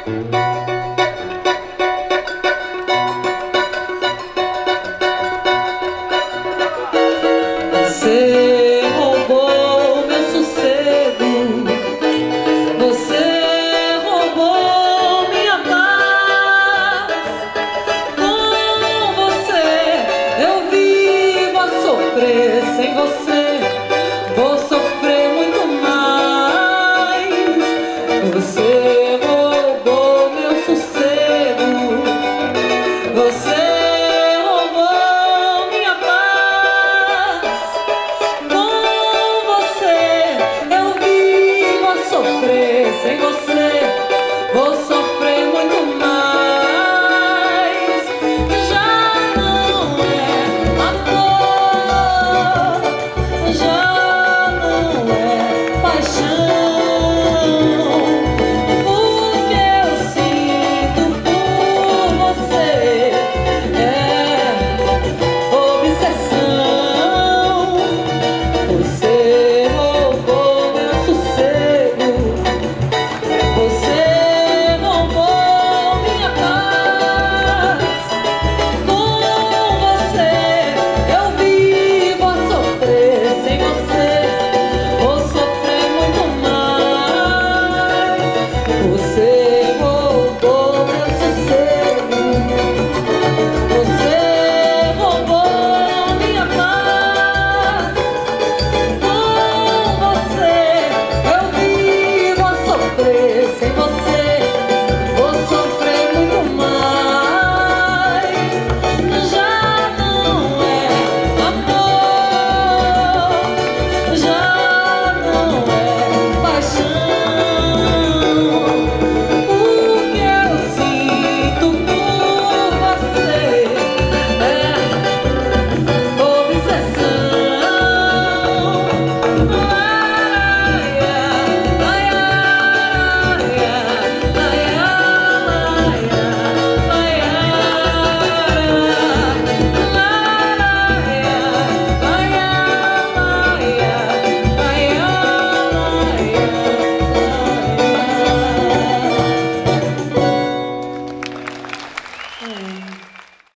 Você roubou meu sossego, você roubou minha paz. Com você eu vivo a sofrer, sem você vou sofrer muito mais. Você roubou meu sossego, você sem você